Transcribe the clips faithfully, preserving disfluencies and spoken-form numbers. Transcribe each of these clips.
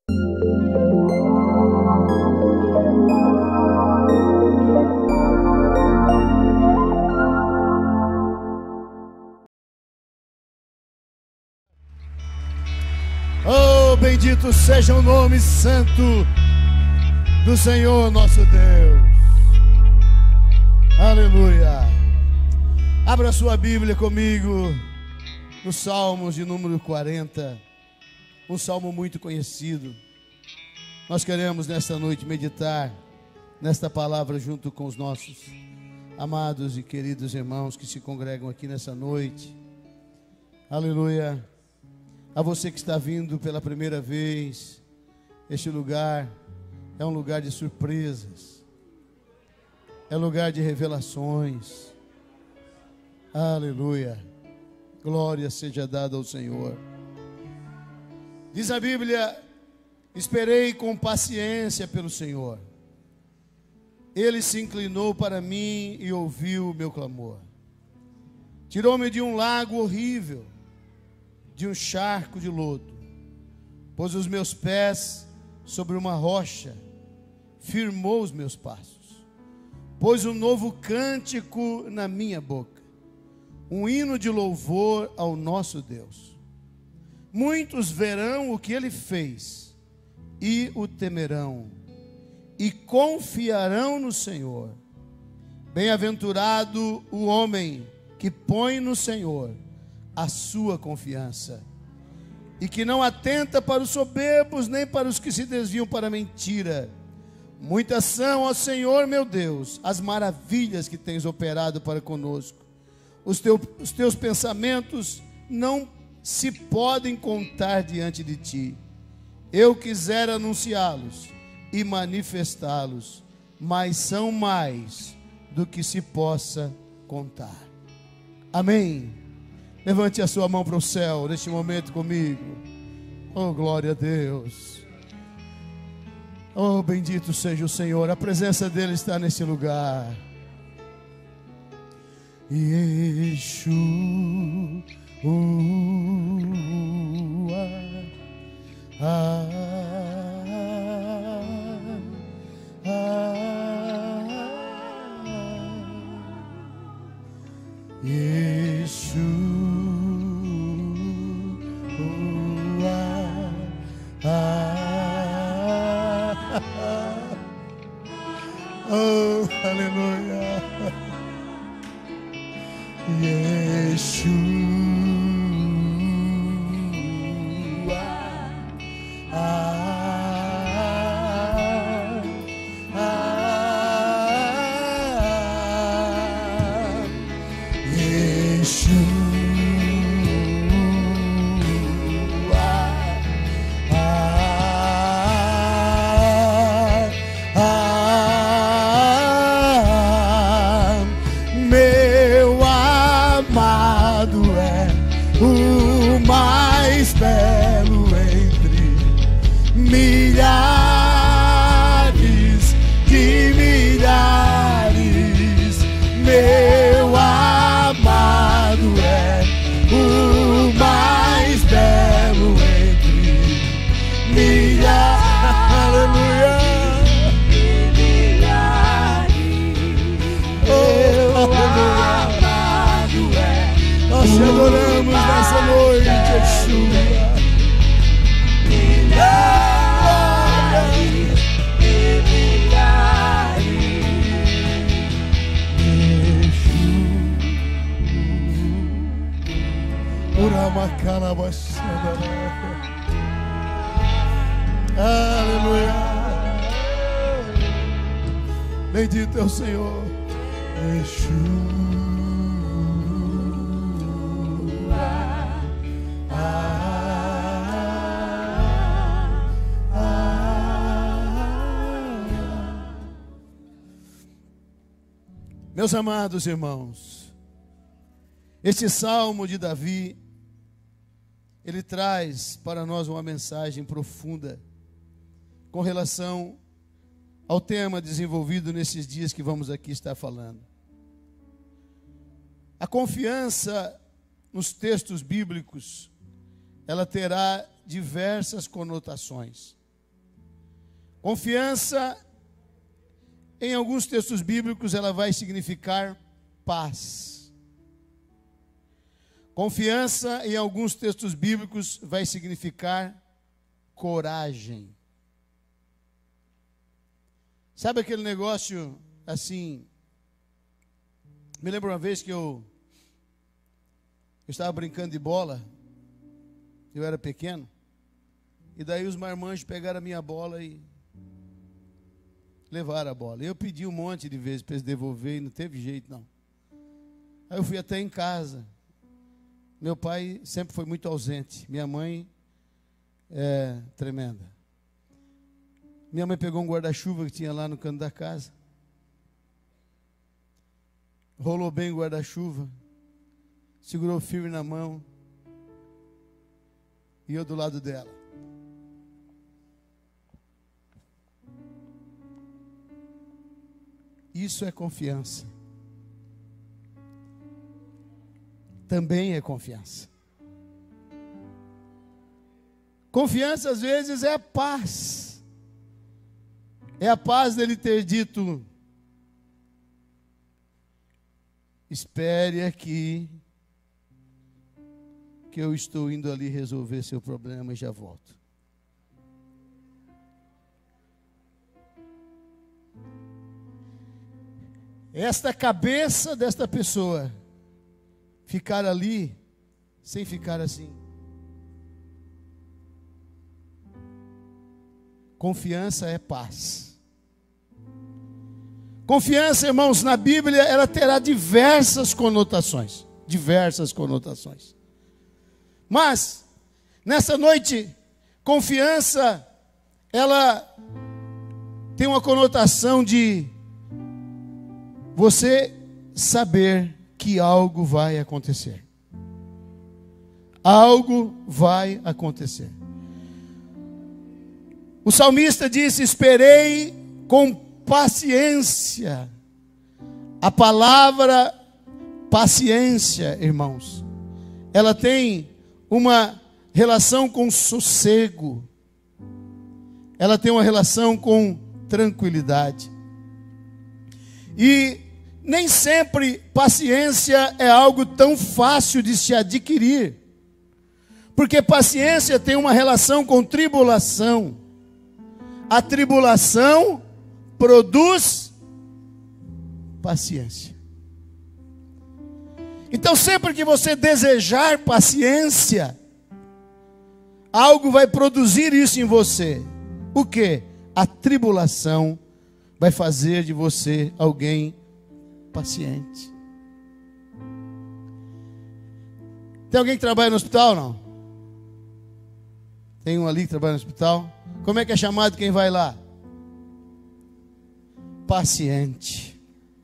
Bendito seja o nome santo do Senhor nosso Deus. Aleluia. Abra sua Bíblia comigo no Salmos de número quarenta, um salmo muito conhecido. Nós queremos nesta noite meditar nesta palavra junto com os nossos amados e queridos irmãos que se congregam aqui nessa noite. Aleluia. A você que está vindo pela primeira vez, este lugar é um lugar de surpresas, é lugar de revelações. Aleluia, glória seja dada ao Senhor. Diz a Bíblia: esperei com paciência pelo Senhor, Ele se inclinou para mim e ouviu o meu clamor. Tirou-me de um lago horrível, de um charco de lodo, pôs os meus pés sobre uma rocha, firmou os meus passos, pôs um novo cântico na minha boca, um hino de louvor ao nosso Deus. Muitos verão o que Ele fez e o temerão, e confiarão no Senhor. Bem-aventurado o homem que põe no Senhor a sua confiança, e que não atenta para os soberbos, nem para os que se desviam para a mentira. Muitas são, ó Senhor meu Deus, as maravilhas que tens operado para conosco. Os, teu, os teus pensamentos não se podem contar diante de ti. Eu quisera anunciá-los e manifestá-los, mas são mais do que se possa contar. Amém. Levante a sua mão para o céu neste momento comigo. Oh, glória a Deus. Oh, bendito seja o Senhor. A presença dele está nesse lugar. Yeshua, ah, ah, Yeshua. Oh, aleluia. Yeshua, ah, ah, Yeshua. Belo entre milhares de milhares, meu amado é o mais belo entre milhares, aleluia, oh, amado é. Nós te adoramos nessa noite, Yeshua. Aleluia. Bendito é o Senhor. Yeshua. Ah, ah. Meus amados irmãos, este salmo de Davi, ele traz para nós uma mensagem profunda com relação ao tema desenvolvido nesses dias que vamos aqui estar falando. A confiança nos textos bíblicos, ela terá diversas conotações. Confiança, em alguns textos bíblicos, ela vai significar paz. Confiança, em alguns textos bíblicos, vai significar coragem. Sabe aquele negócio assim? Me lembro uma vez que eu, eu estava brincando de bola, eu era pequeno, e daí os marmanjos pegaram a minha bola e levaram a bola. Eu pedi um monte de vezes para eles devolver e não teve jeito não. Aí eu fui até em casa. Meu pai sempre foi muito ausente. Minha mãe é tremenda. Minha mãe pegou um guarda-chuva que tinha lá no canto da casa. Rolou bem o guarda-chuva. Segurou firme na mão. E eu do lado dela. Isso é confiança. Também é confiança. Confiança às vezes é a paz. É a paz dele ter dito: espere aqui, que eu estou indo ali resolver seu problema e já volto. Esta cabeça desta pessoa ficar ali sem ficar assim. Confiança é paz. Confiança, irmãos, na Bíblia, ela terá diversas conotações. Diversas conotações. Mas, nessa noite, confiança, ela tem uma conotação de você saber que algo vai acontecer. Algo vai acontecer. O salmista disse: esperei com paciência. A palavra paciência, irmãos, ela tem uma relação com sossego. Ela tem uma relação com tranquilidade. E nem sempre paciência é algo tão fácil de se adquirir. Porque paciência tem uma relação com tribulação. A tribulação produz paciência. Então, sempre que você desejar paciência, algo vai produzir isso em você. O quê? A tribulação vai fazer de você alguém paciente. Tem alguém que trabalha no hospital, não? Tem um ali que trabalha no hospital. Como é que é chamado quem vai lá? Paciente.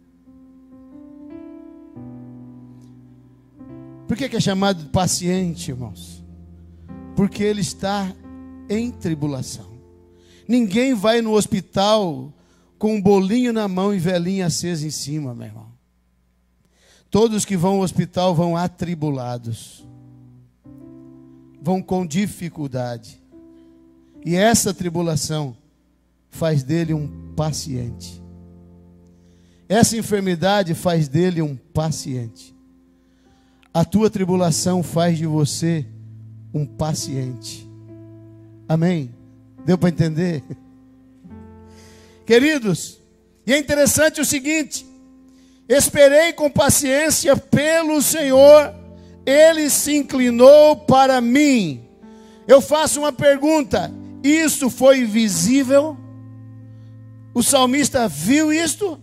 Por que que é chamado de paciente, irmãos? Porque ele está em tribulação. Ninguém vai no hospital com um bolinho na mão e velhinha acesa em cima, meu irmão. Todos que vão ao hospital vão atribulados. Vão com dificuldade. E essa tribulação faz dele um paciente. Essa enfermidade faz dele um paciente. A tua tribulação faz de você um paciente. Amém? Deu para entender? Queridos, e é interessante o seguinte: esperei com paciência pelo Senhor, Ele se inclinou para mim. Eu faço uma pergunta: isso foi visível? O salmista viu isto?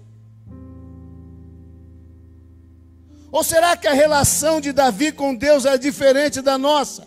Ou será que a relação de Davi com Deus é diferente da nossa?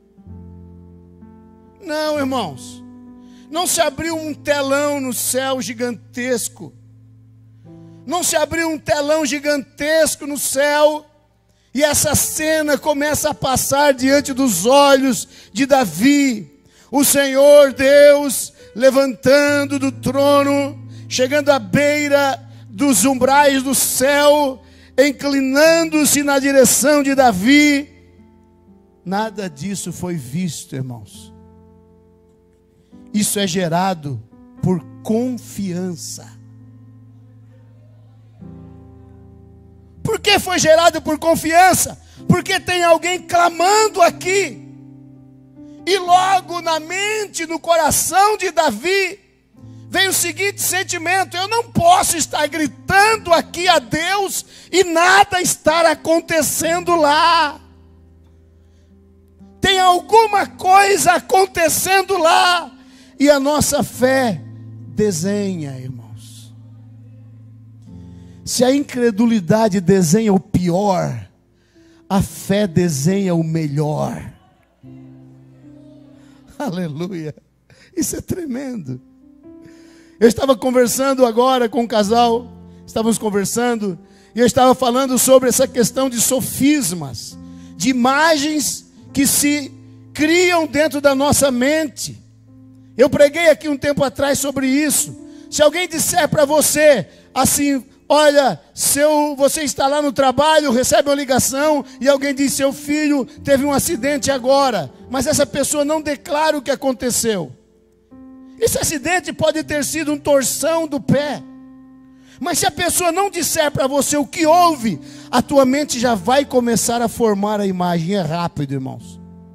Não, irmãos. Não se abriu um telão no céu gigantesco. Não se abriu um telão gigantesco no céu. E essa cena começa a passar diante dos olhos de Davi. O Senhor Deus levantando do trono, chegando à beira dos umbrais do céu, inclinando-se na direção de Davi. Nada disso foi visto, irmãos. Isso é gerado por confiança. Por que foi gerado por confiança? Porque tem alguém clamando aqui. E logo na mente, no coração de Davi, veio o seguinte sentimento: eu não posso estar gritando aqui a Deus e nada estar acontecendo lá. Tem alguma coisa acontecendo lá. E a nossa fé desenha, irmãos. Se a incredulidade desenha o pior, a fé desenha o melhor. Aleluia. Isso é tremendo. Eu estava conversando agora com um casal, estávamos conversando, e eu estava falando sobre essa questão de sofismas, de imagens que se criam dentro da nossa mente. Eu preguei aqui um tempo atrás sobre isso. Se alguém disser para você assim: olha, seu, você está lá no trabalho, recebe uma ligação e alguém diz: seu filho teve um acidente agora, mas essa pessoa não declara o que aconteceu. Esse acidente pode ter sido um torção do pé, mas se a pessoa não disser para você o que houve, a tua mente já vai começar a formar a imagem. É rápido, irmãos.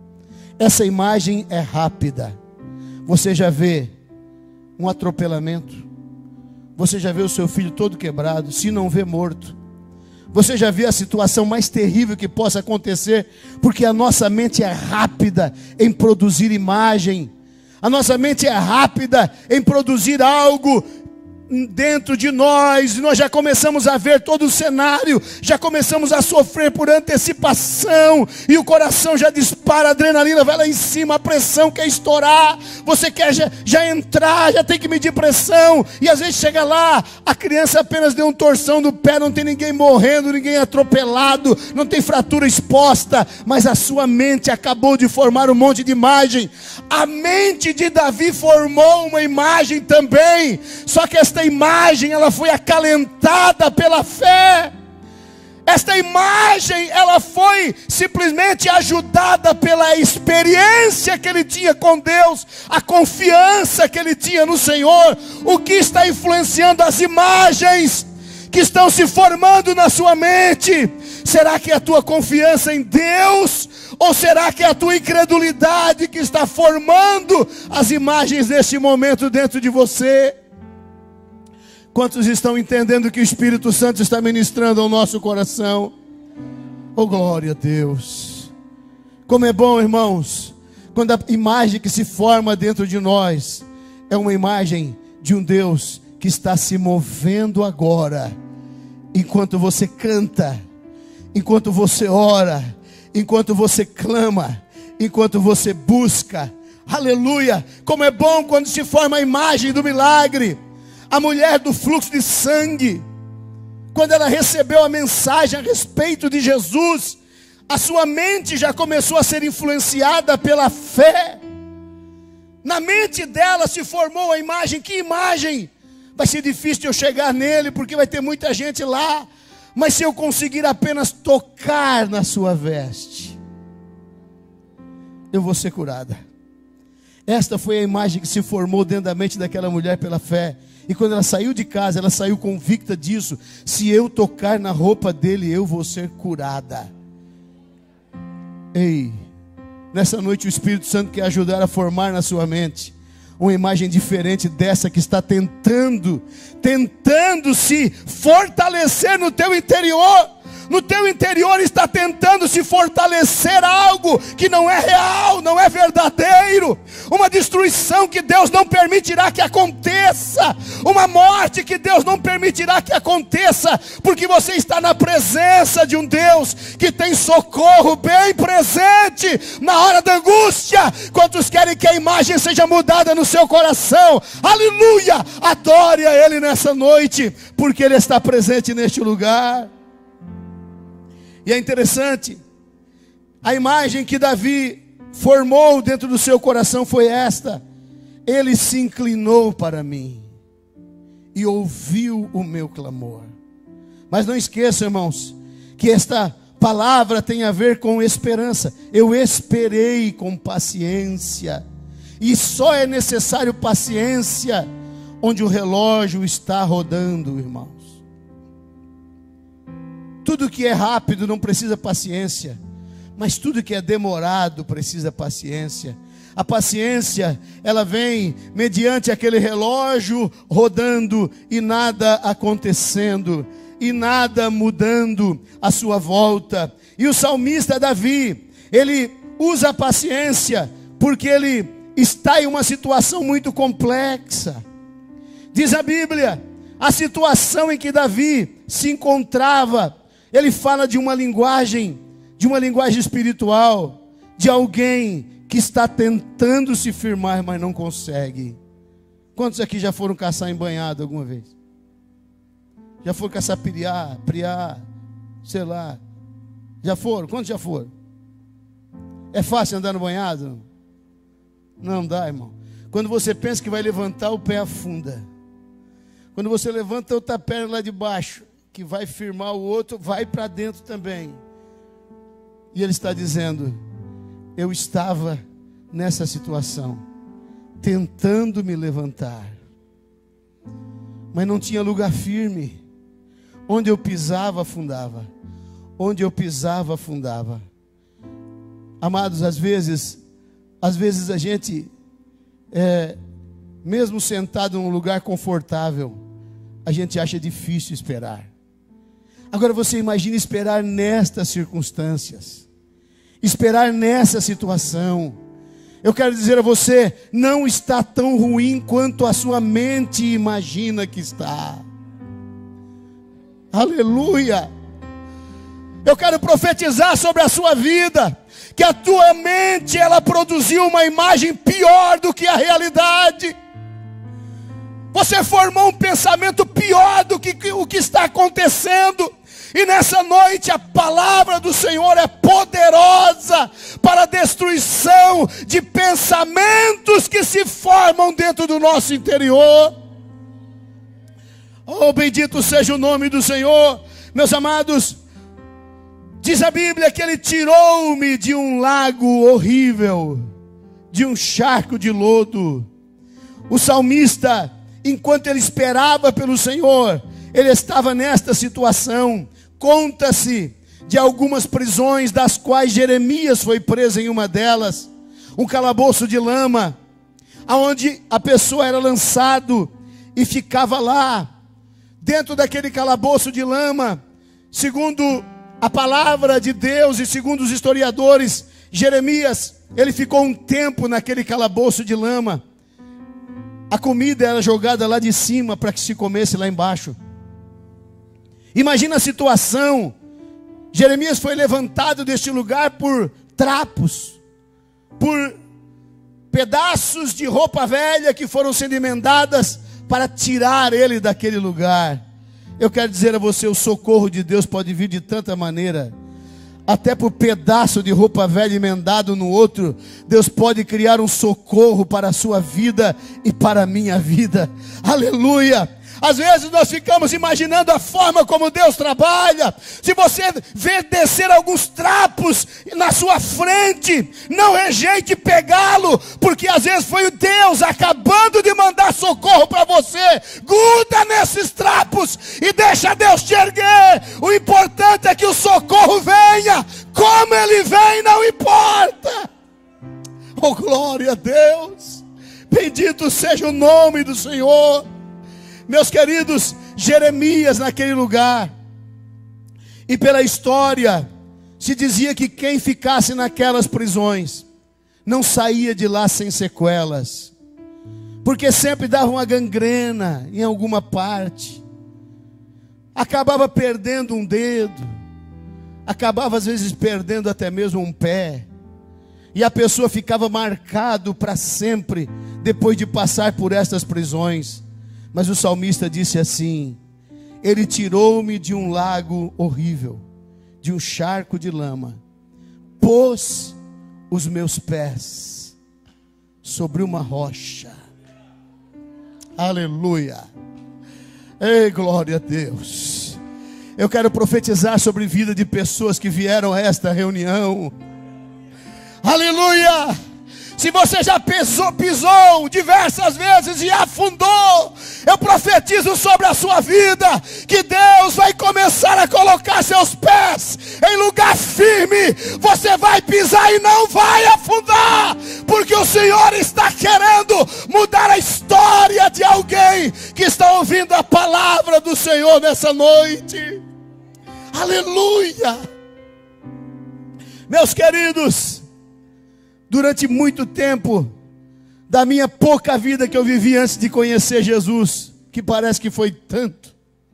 Essa imagem é rápida. Você já vê um atropelamento, você já vê o seu filho todo quebrado, se não vê, morto. Você já vê a situação mais terrível que possa acontecer, porque a nossa mente é rápida em produzir imagem. A nossa mente é rápida em produzir algo dentro de nós, e nós já começamos a ver todo o cenário, já começamos a sofrer por antecipação, e o coração já dispara, a adrenalina vai lá em cima, a pressão quer estourar, você quer já, já entrar, já tem que medir pressão, e às vezes chega lá, a criança apenas deu um torção no pé, não tem ninguém morrendo, ninguém atropelado, não tem fratura exposta, mas a sua mente acabou de formar um monte de imagem. A mente de Davi formou uma imagem também, só que esta imagem, ela foi acalentada pela fé. Esta imagem, ela foi simplesmente ajudada pela experiência que ele tinha com Deus, a confiança que ele tinha no Senhor. O que está influenciando as imagens que estão se formando na sua mente? Será que é a tua confiança em Deus? Ou será que é a tua incredulidade que está formando as imagens neste momento dentro de você? Quantos estão entendendo que o Espírito Santo está ministrando ao nosso coração? Oh, glória a Deus! Como é bom, irmãos, quando a imagem que se forma dentro de nós é uma imagem de um Deus que está se movendo agora, enquanto você canta, enquanto você ora, enquanto você clama, enquanto você busca. Aleluia! Como é bom quando se forma a imagem do milagre. A mulher do fluxo de sangue, quando ela recebeu a mensagem a respeito de Jesus, a sua mente já começou a ser influenciada pela fé. Na mente dela se formou a imagem. Que imagem? Vai ser difícil de eu chegar nele, porque vai ter muita gente lá, mas se eu conseguir apenas tocar na sua veste, eu vou ser curada. Esta foi a imagem que se formou dentro da mente daquela mulher pela fé. E quando ela saiu de casa, ela saiu convicta disso: se eu tocar na roupa dele, eu vou ser curada. Ei, nessa noite o Espírito Santo quer ajudar a formar na sua mente uma imagem diferente dessa que está tentando, tentando se fortalecer no teu interior. No teu interior está tentando se fortalecer algo que não é real, não é verdadeiro. Uma destruição que Deus não permitirá que aconteça. Uma morte que Deus não permitirá que aconteça. Porque você está na presença de um Deus que tem socorro bem presente na hora da angústia. Quantos querem que a imagem seja mudada no seu coração? Aleluia! Adore a Ele nessa noite, porque Ele está presente neste lugar. E é interessante, a imagem que Davi formou dentro do seu coração foi esta: ele se inclinou para mim e ouviu o meu clamor. Mas não esqueça, irmãos, que esta palavra tem a ver com esperança. Eu esperei com paciência, e só é necessário paciência onde o relógio está rodando, irmãos. Tudo que é rápido não precisa paciência, mas tudo que é demorado precisa paciência. A paciência, ela vem mediante aquele relógio rodando e nada acontecendo, e nada mudando à sua volta. E o salmista Davi, ele usa a paciência porque ele está em uma situação muito complexa. Diz a Bíblia, a situação em que Davi se encontrava, ele fala de uma linguagem, de uma linguagem espiritual, de alguém que está tentando se firmar, mas não consegue. Quantos aqui já foram caçar em banhado alguma vez? Já foram caçar piriá, priá, sei lá. Já foram? Quantos já foram? É fácil andar no banhado? Não dá, irmão. Quando você pensa que vai levantar, o pé afunda. Quando você levanta outra perna lá de baixo, que vai firmar o outro, vai para dentro também. E ele está dizendo, eu estava nessa situação, tentando me levantar, mas não tinha lugar firme. Onde eu pisava, afundava. Onde eu pisava, afundava. Amados, às vezes, às vezes a gente, é, mesmo sentado num lugar confortável, a gente acha difícil esperar. Agora você imagina esperar nestas circunstâncias, esperar nessa situação. Eu quero dizer a você, não está tão ruim quanto a sua mente imagina que está. Aleluia! Eu quero profetizar sobre a sua vida, que a tua mente, ela produziu uma imagem pior do que a realidade. Você formou um pensamento pior do que o que está acontecendo. E nessa noite a palavra do Senhor é poderosa para a destruição de pensamentos que se formam dentro do nosso interior. Oh, bendito seja o nome do Senhor. Meus amados, diz a Bíblia que Ele tirou-me de um lago horrível, de um charco de lodo. O salmista, enquanto ele esperava pelo Senhor, ele estava nesta situação. Conta-se de algumas prisões, das quais Jeremias foi preso em uma delas, um calabouço de lama, aonde a pessoa era lançado e ficava lá, dentro daquele calabouço de lama. Segundo a palavra de Deus e segundo os historiadores, Jeremias, ele ficou um tempo naquele calabouço de lama. A comida era jogada lá de cima para que se comesse lá embaixo. Imagina a situação. Jeremias foi levantado deste lugar por trapos, por pedaços de roupa velha que foram sendo emendadas para tirar ele daquele lugar. Eu quero dizer a você, o socorro de Deus pode vir de tanta maneira. Até por pedaço de roupa velha emendado no outro, Deus pode criar um socorro para a sua vida e para a minha vida. Aleluia! Às vezes nós ficamos imaginando a forma como Deus trabalha. Se você vê descer alguns trapos na sua frente, não rejeite pegá-lo, porque às vezes foi o Deus acabando de mandar socorro para você. Gruda nesses trapos e deixa Deus te erguer. O importante é que o socorro venha. Como ele vem não importa. Oh, glória a Deus. Bendito seja o nome do Senhor. Meus queridos, Jeremias naquele lugar, e pela história, se dizia que quem ficasse naquelas prisões, não saía de lá sem sequelas, porque sempre dava uma gangrena em alguma parte, acabava perdendo um dedo, acabava às vezes perdendo até mesmo um pé, e a pessoa ficava marcado para sempre, depois de passar por estas prisões. Mas o salmista disse assim: Ele tirou-me de um lago horrível, de um charco de lama, pôs os meus pés sobre uma rocha. Aleluia! Ei, glória a Deus! Eu quero profetizar sobre a vida de pessoas que vieram a esta reunião. Aleluia! Se você já pisou, pisou diversas vezes e afundou, Eu profetizo sobre a sua vida que Deus vai começar a colocar seus pés em lugar firme. Você vai pisar e não vai afundar, porque o Senhor está querendo mudar a história de alguém que está ouvindo a palavra do Senhor nessa noite. Aleluia! Meus queridos, durante muito tempo da minha pouca vida que eu vivi antes de conhecer Jesus, que parece que foi tanto,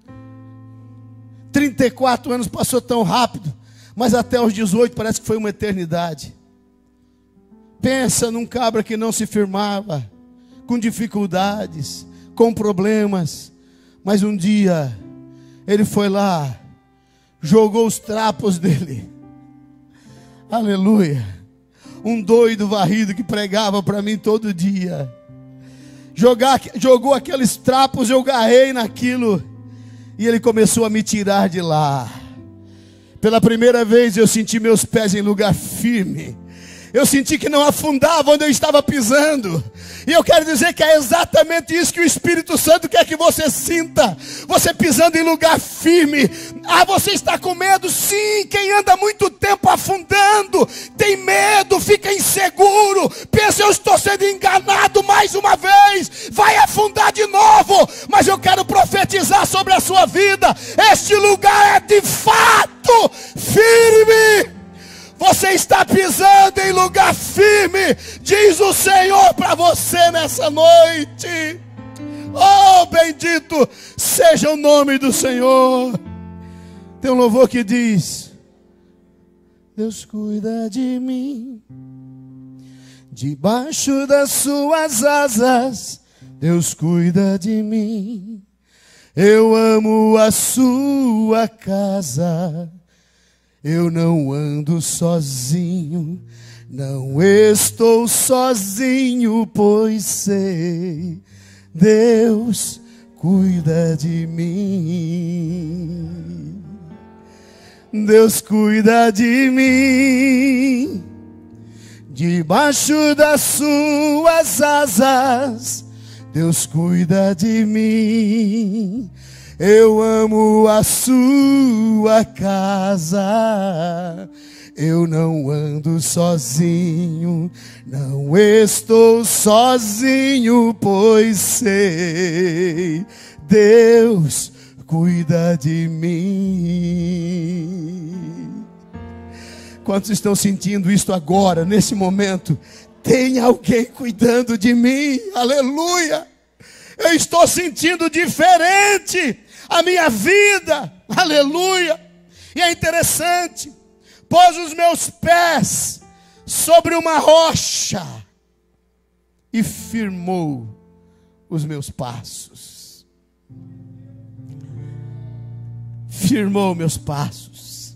trinta e quatro anos passou tão rápido, mas até os dezoito parece que foi uma eternidade. Pensa num cabra que não se firmava, com dificuldades, com problemas, mas um dia ele foi lá, jogou os trapos dele, aleluia. Um doido varrido que pregava para mim todo dia, Jogar, jogou aqueles trapos, eu garrei naquilo, e ele começou a me tirar de lá. Pela primeira vez eu senti meus pés em lugar firme. Eu senti que não afundava onde eu estava pisando. E eu quero dizer que é exatamente isso que o Espírito Santo quer que você sinta. Você pisando em lugar firme. Ah, você está com medo? Sim, quem anda muito tempo afundando tem medo, fica inseguro. Pensa, eu estou sendo enganado mais uma vez, vai afundar de novo. Mas eu quero profetizar sobre a sua vida. Este lugar é de fato firme. Você está pisando em lugar firme, diz o Senhor para você nessa noite. Oh, bendito seja o nome do Senhor. Tem um louvor que diz: Deus cuida de mim, debaixo das suas asas, Deus cuida de mim. Eu amo a sua casa. Eu não ando sozinho, não estou sozinho, pois sei, Deus cuida de mim. Deus cuida de mim, debaixo das suas asas, Deus cuida de mim. Eu amo a sua casa, eu não ando sozinho, não estou sozinho, pois sei, Deus cuida de mim. Quantos estão sentindo isto agora, nesse momento? Tem alguém cuidando de mim, aleluia! Eu estou sentindo diferente a minha vida, aleluia. E é interessante, pôs os meus pés sobre uma rocha e firmou os meus passos. Firmou meus passos,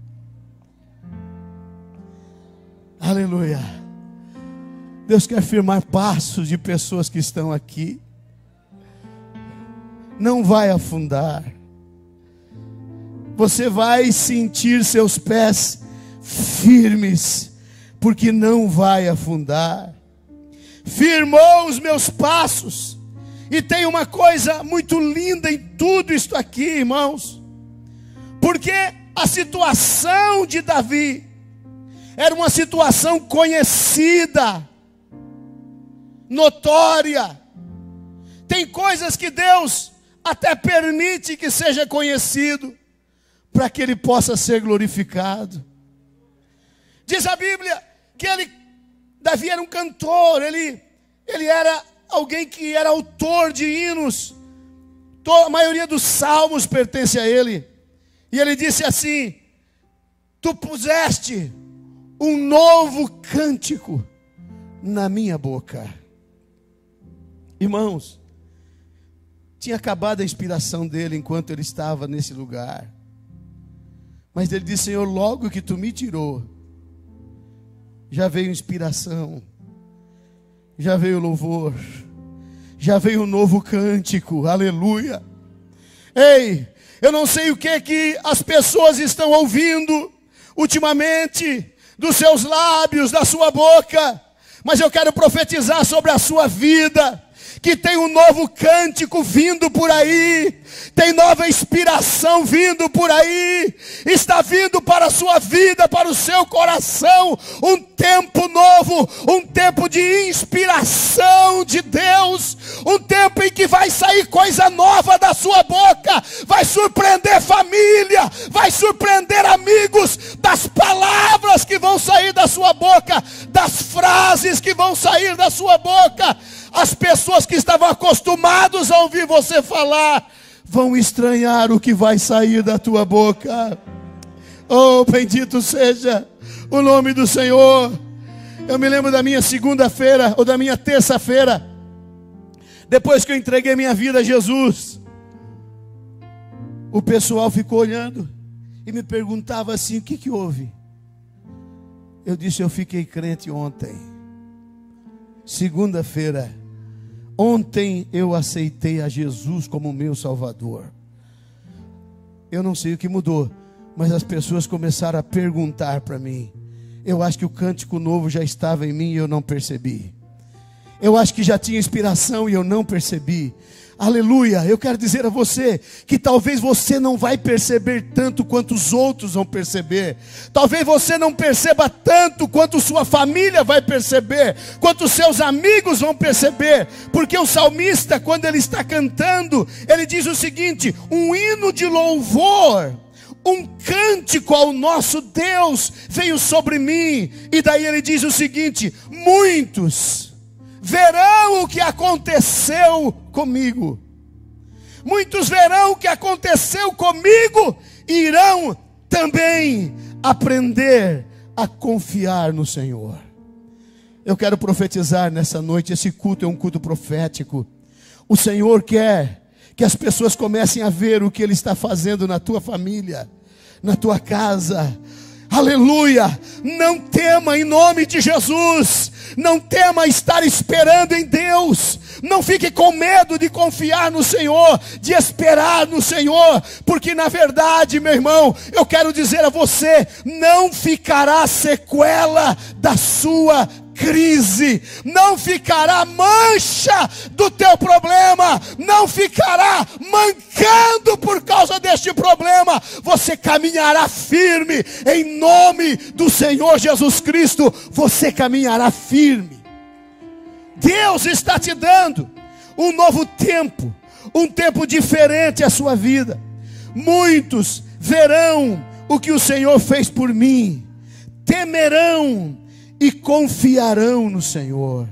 aleluia. Deus quer firmar passos de pessoas que estão aqui. Não vai afundar. Você vai sentir seus pés firmes, porque não vai afundar. Firmou os meus passos. E tem uma coisa muito linda em tudo isto aqui, irmãos, porque a situação de Davi era uma situação conhecida, notória. Tem coisas que Deus até permite que seja conhecido, para que ele possa ser glorificado. Diz a Bíblia que ele, Davi era um cantor, ele, ele era alguém que era autor de hinos, a maioria dos salmos pertence a ele, e ele disse assim: tu puseste um novo cântico na minha boca. Irmãos, tinha acabado a inspiração dele enquanto ele estava nesse lugar. Mas ele disse: Senhor, logo que tu me tirou, já veio inspiração, já veio louvor, já veio um novo cântico, aleluia. Ei, eu não sei o que que as pessoas estão ouvindo ultimamente dos seus lábios, da sua boca, mas eu quero profetizar sobre a sua vida, que tem um novo cântico vindo por aí, tem nova inspiração vindo por aí, está vindo para a sua vida, para o seu coração, um tempo novo, um tempo de inspiração de Deus, um tempo em que vai sair coisa nova da sua boca, vai surpreender família, vai surpreender amigos, das palavras que vão sair da sua boca, das frases que vão sair da sua boca. As pessoas que estavam acostumadas a ouvir você falar vão estranhar o que vai sair da tua boca. Oh, bendito seja o nome do Senhor. Eu me lembro da minha segunda-feira, ou da minha terça-feira, depois que eu entreguei minha vida a Jesus. O pessoal ficou olhando e me perguntava assim: o que que houve? Eu disse: eu fiquei crente ontem. Segunda-feira, ontem eu aceitei a Jesus como meu Salvador. Eu não sei o que mudou, mas as pessoas começaram a perguntar para mim. Eu acho que o cântico novo já estava em mim e eu não percebi. Eu acho que já tinha inspiração e eu não percebi. Aleluia. Eu quero dizer a você que talvez você não vai perceber tanto quanto os outros vão perceber. Talvez você não perceba tanto quanto sua família vai perceber, quanto seus amigos vão perceber. Porque o salmista, quando ele está cantando, ele diz o seguinte: um hino de louvor, um cântico ao nosso Deus veio sobre mim. E daí ele diz o seguinte: muitos verão o que aconteceu comigo. Muitos verão o que aconteceu comigo e irão também aprender a confiar no Senhor. Eu quero profetizar nessa noite. Esse culto é um culto profético. O Senhor quer que as pessoas comecem a ver o que Ele está fazendo na tua família, na tua casa. Aleluia. Não tema, em nome de Jesus. Não tema estar esperando em Deus. Não fique com medo de confiar no Senhor, de esperar no Senhor, porque na verdade, meu irmão, eu quero dizer a você, não ficará sequela da sua crise, não ficará mancha do teu problema, não ficará mancando por causa deste problema. Você caminhará firme em nome do Senhor Jesus Cristo. Você caminhará firme. Deus está te dando um novo tempo, um tempo diferente à sua vida. Muitos verão o que o Senhor fez por mim, temerão e confiarão no Senhor.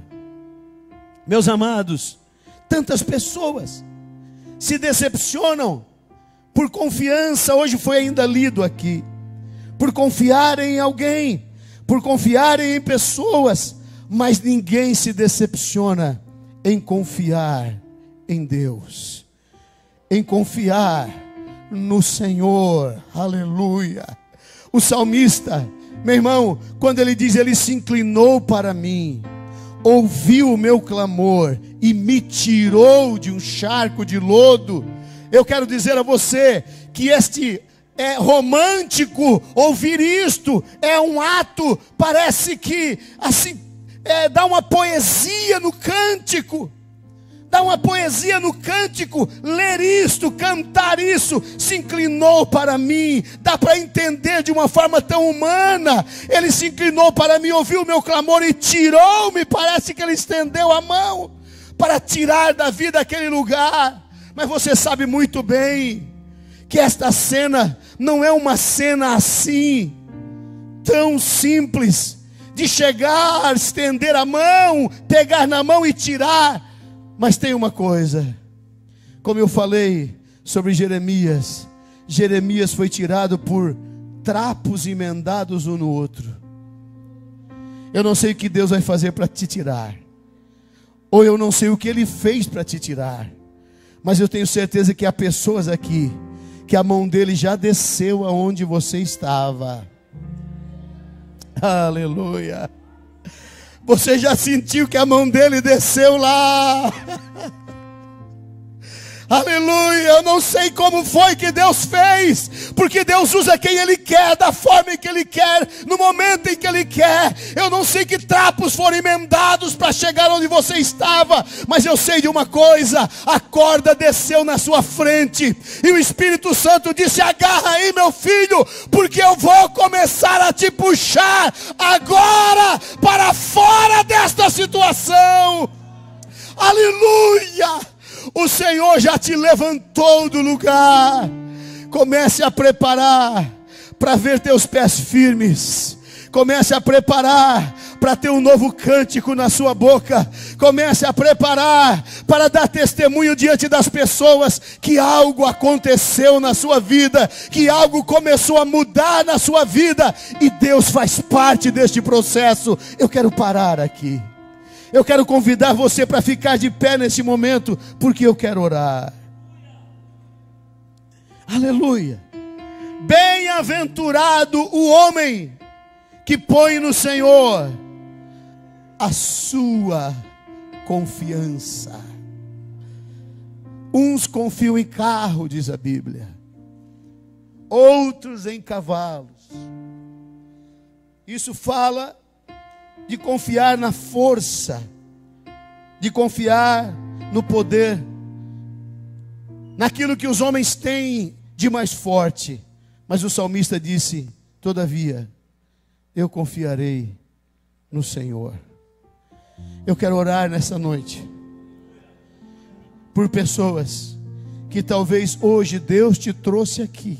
Meus amados, tantas pessoas se decepcionam por confiança, hoje foi ainda lido aqui, por confiarem em alguém, por confiarem em pessoas, mas ninguém se decepciona em confiar em Deus, em confiar no Senhor. Aleluia. O salmista, meu irmão, quando ele diz: ele se inclinou para mim, ouviu o meu clamor e me tirou de um charco de lodo. Eu quero dizer a você que este é romântico, ouvir isto é um ato, parece que assim, é, dá uma poesia no cântico. Dá uma poesia no cântico, ler isto, cantar isso, se inclinou para mim, dá para entender de uma forma tão humana. Ele se inclinou para mim, ouviu o meu clamor e tirou-me. Parece que ele estendeu a mão para tirar da vida aquele lugar. Mas você sabe muito bem que esta cena não é uma cena assim, tão simples, de chegar, estender a mão, pegar na mão e tirar. Mas tem uma coisa, como eu falei sobre Jeremias, Jeremias foi tirado por trapos emendados um no outro. Eu não sei o que Deus vai fazer para te tirar, ou eu não sei o que Ele fez para te tirar, mas eu tenho certeza que há pessoas aqui, que a mão dele já desceu aonde você estava. Aleluia. Você já sentiu que a mão dele desceu lá? Aleluia, eu não sei como foi que Deus fez, porque Deus usa quem Ele quer, da forma em que Ele quer, no momento em que Ele quer. Eu não sei que trapos foram emendados para chegar onde você estava, mas eu sei de uma coisa: a corda desceu na sua frente, e o Espírito Santo disse: agarra aí, meu filho, porque eu vou começar a te puxar agora para fora desta situação. Aleluia! O Senhor já te levantou do lugar. Comece a preparar para ver teus pés firmes. Comece a preparar para ter um novo cântico na sua boca. Comece a preparar para dar testemunho diante das pessoas que algo aconteceu na sua vida, que algo começou a mudar na sua vida, e Deus faz parte deste processo. Eu quero parar aqui. Eu quero convidar você para ficar de pé nesse momento, porque eu quero orar. Aleluia. Bem-aventurado o homem que põe no Senhor a sua confiança. Uns confiam em carro, diz a Bíblia, outros em cavalos. Isso fala de confiar na força, de confiar no poder, naquilo que os homens têm de mais forte. Mas o salmista disse: todavia, eu confiarei no Senhor. Eu quero orar nessa noite por pessoas que talvez hoje Deus te trouxe aqui.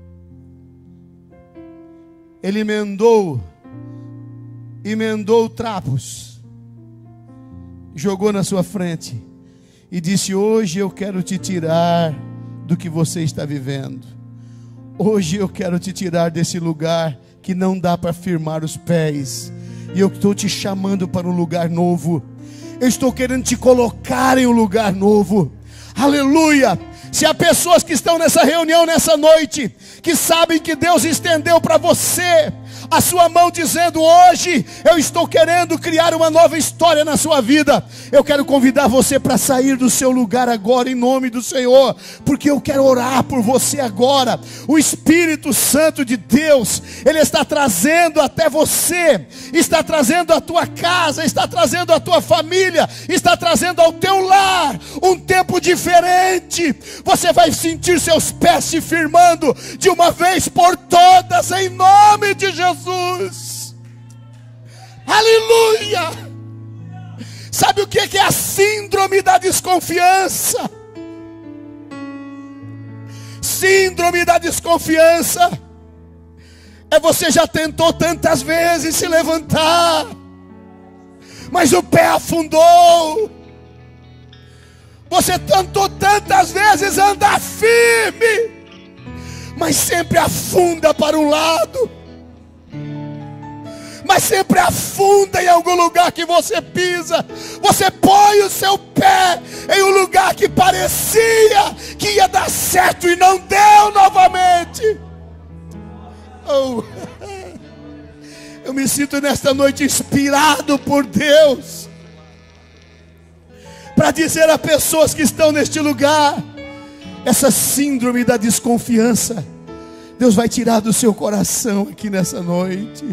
Ele emendou emendou trapos, jogou na sua frente e disse: hoje eu quero te tirar do que você está vivendo. Hoje eu quero te tirar desse lugar que não dá para firmar os pés, e eu estou te chamando para um lugar novo. Eu estou querendo te colocar em um lugar novo. Aleluia! Se há pessoas que estão nessa reunião nessa noite, que sabem que Deus estendeu para você a sua mão, dizendo: hoje eu estou querendo criar uma nova história na sua vida, eu quero convidar você para sair do seu lugar agora, em nome do Senhor, porque eu quero orar por você agora. O Espírito Santo de Deus, Ele está trazendo até você, está trazendo a tua casa, está trazendo a tua família, está trazendo ao teu lar um tempo diferente. Você vai sentir seus pés se firmando de uma vez por todas, em nome de Jesus. Aleluia! Sabe o que é a síndrome da desconfiança? Síndrome da desconfiança é: você já tentou tantas vezes se levantar, mas o pé afundou. Você tentou tantas vezes andar firme, mas sempre afunda para um lado, mas sempre afunda em algum lugar que você pisa. Você põe o seu pé em um lugar que parecia que ia dar certo e não deu novamente. Oh. Eu me sinto nesta noite inspirado por Deus para dizer a pessoas que estão neste lugar: essa síndrome da desconfiança, Deus vai tirar do seu coração aqui nessa noite.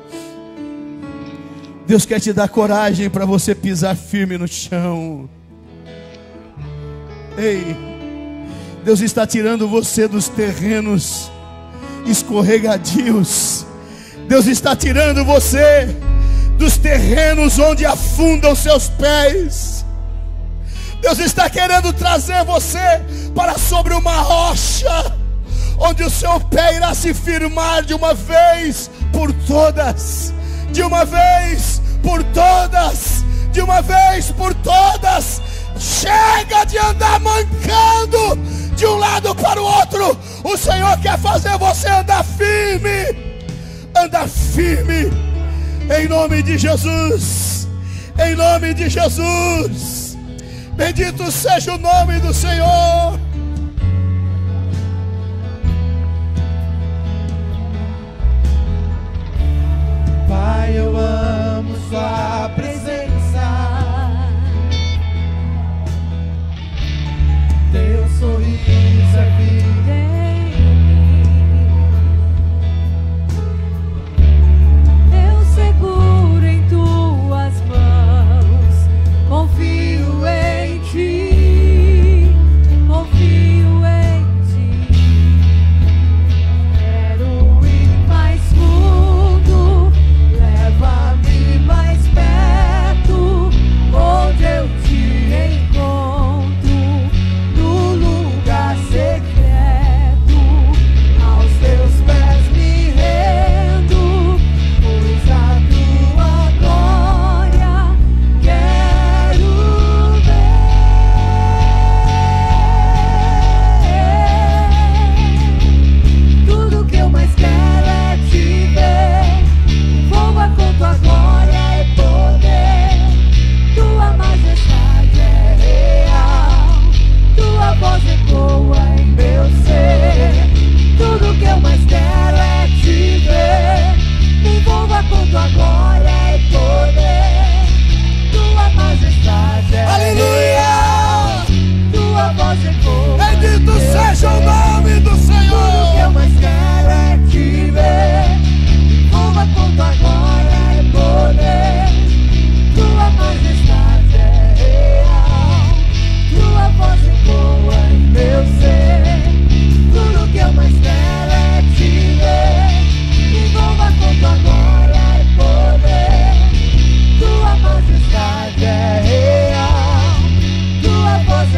Deus quer te dar coragem para você pisar firme no chão. Ei, Deus está tirando você dos terrenos escorregadios. Deus está tirando você dos terrenos onde afundam seus pés. Deus está querendo trazer você para sobre uma rocha, onde o seu pé irá se firmar de uma vez por todas. De uma vez por todas. De uma vez por todas. Chega de andar mancando de um lado para o outro. O Senhor quer fazer você andar firme. Andar firme. Em nome de Jesus. Em nome de Jesus. Bendito seja o nome do Senhor. Pai, eu amo sua presença. Deus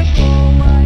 com a